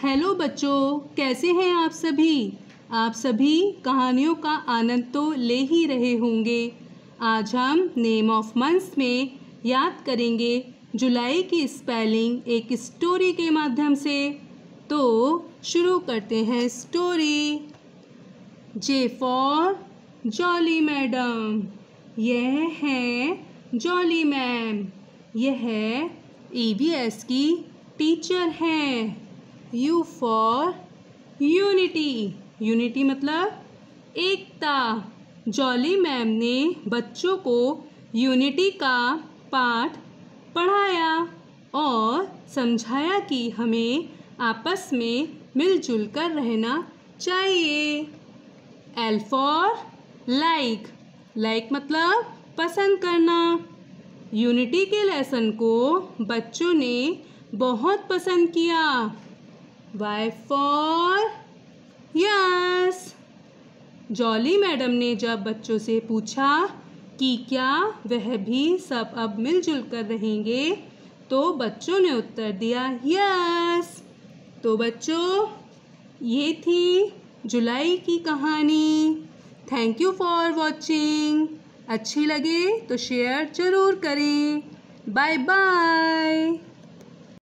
Hello बच्चों, कैसे हैं आप सभी। आप सभी कहानियों का आनंद तो ले ही रहे होंगे। आज हम नेम ऑफ मंथ्स में याद करेंगे जुलाई की स्पेलिंग एक स्टोरी के माध्यम से। तो शुरू करते हैं story. J for Jolly madam. यह है जॉली मैम। यह EVS की टीचर हैं। U for unity. यूनिटी मतलब एकता। जॉली मैम ने बच्चों को यूनिटी का पाठ पढ़ाया और समझाया कि हमें आपस में मिलजुल कर रहना चाहिए। L for like. लाइक मतलब पसंद करना। यूनिटी के लेसन को बच्चों ने बहुत पसंद किया। Y for yes. Jolly madam ने जब बच्चों से पूछा कि क्या वह भी सब अब मिलजुल कर रहेंगे, तो बच्चों ने उत्तर दिया यस। तो बच्चों, ये थी जुलाई की कहानी। Thank you for watching. अच्छी लगे तो शेयर ज़रूर करें। Bye bye.